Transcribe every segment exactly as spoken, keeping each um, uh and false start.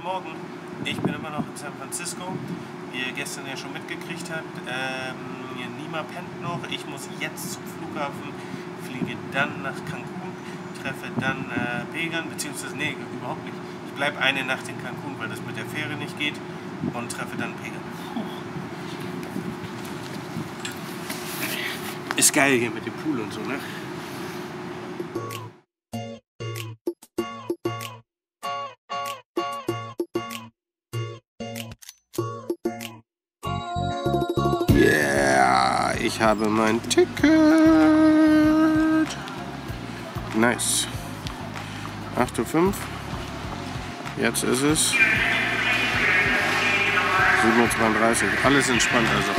guten Morgen. Ich bin immer noch in San Francisco. Wie ihr gestern ja schon mitgekriegt habt, ähm, Nima pennt noch. Ich muss jetzt zum Flughafen, fliege dann nach Cancun, treffe dann äh, Pegan, beziehungsweise, nee, überhaupt nicht. Ich bleibe eine Nacht in Cancun, weil das mit der Fähre nicht geht, und treffe dann Pegan. Ist geil hier mit dem Pool und so, ne? Yeah, ich habe mein Ticket. Nice. acht Uhr fünf. Jetzt ist es sieben Uhr zweiunddreißig. Alles entspannt also.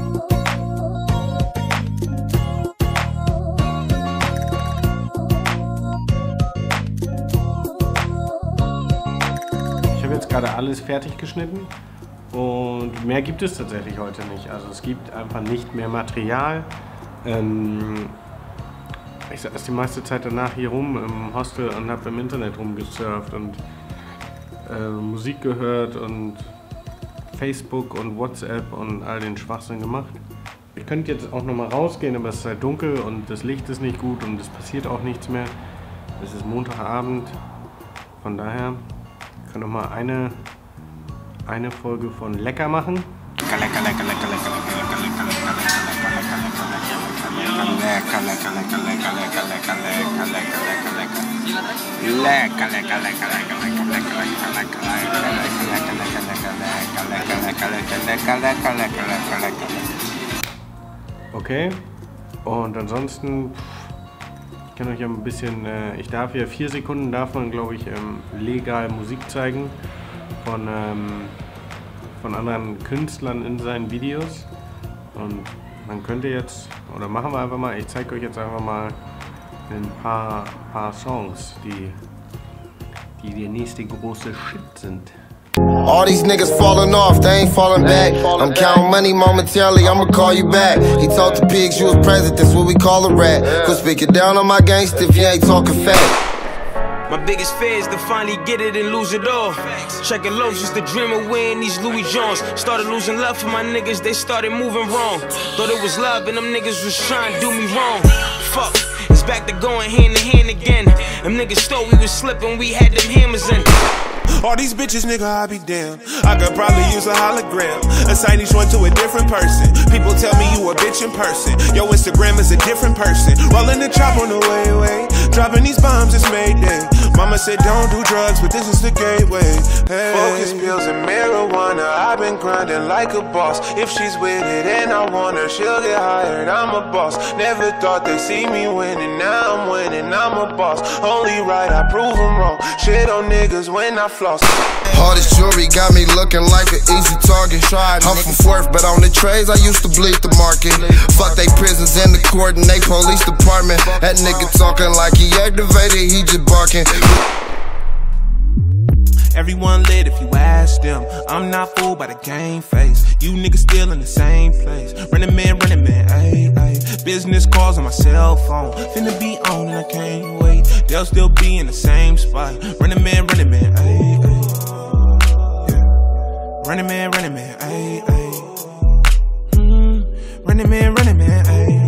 Ich habe jetzt gerade alles fertig geschnitten. Und mehr gibt es tatsächlich heute nicht. Also es gibt einfach nicht mehr Material. Ähm, ich saß die meiste Zeit danach hier rum im Hostel und habe im Internet rumgesurft und äh, Musik gehört und Facebook und WhatsApp und all den Schwachsinn gemacht. Ich könnte jetzt auch noch mal rausgehen, aber es ist halt dunkel und das Licht ist nicht gut und es passiert auch nichts mehr. Es ist Montagabend. Von daher kann noch mal eine eine Folge von Lecker machen. Lecker, lecker, lecker, lecker, lecker, lecker, lecker, lecker, lecker, lecker, lecker, lecker, lecker, lecker, lecker. Okay. Und ansonsten, ich kann euch ja ein bisschen, ich darf ja vier Sekunden darf man, glaube ich, legal Musik zeigen. Von, ähm, von anderen Künstlern in seinen Videos, und man könnte jetzt, oder machen wir einfach mal, ich zeige euch jetzt einfach mal ein paar, paar Songs, die, die der nächste große Shit sind. All these niggas falling off, they ain't falling back. I'm counting money momentarily, I'ma call you back. He told the pigs you was president, that's what we call a rat. Quit speaking down on my gangster if you ain't talking fat. My biggest fear is to finally get it and lose it all. Checking lows just to dream of wearing these Louis Johns. Started losing love for my niggas, they started moving wrong. Thought it was love and them niggas was trying to do me wrong. Fuck, it's back to going hand in hand again. Them niggas thought we was slipping, we had them hammers in. All these bitches, nigga, I be damned. I could probably use a hologram, a signage one to a different person. People tell me you a bitch in person. Yo, Instagram is a different person. Rolling the chop on the way, way. Dropping these bombs, it's Mayday. Mama said don't do drugs, but this is the gateway. Hey. Focus pills and marijuana, I've been grinding like a boss. If she's with it and I want her, she'll get hired, I'm a boss. Never thought they'd see me winning, now I'm winning, I'm a boss. Only right, I prove them wrong. Shit on niggas when I floss. All this jewelry got me looking like an easy target. I'm from Fourth, but on the trades I used to bleed the market. Fuck they prisons and the court and they police department. That nigga talking like he activated, he just barking. Everyone lit if you ask them. I'm not fooled by the game face. You niggas still in the same place. Running man, running man, ayy, ayy. Business calls on my cell phone. Finna be on and I can't wait. They'll still be in the same spot. Running man, running man, ayy, ayy. Yeah. Running man, running man, ayy, ayy. Mm. Running man, running man, ayy.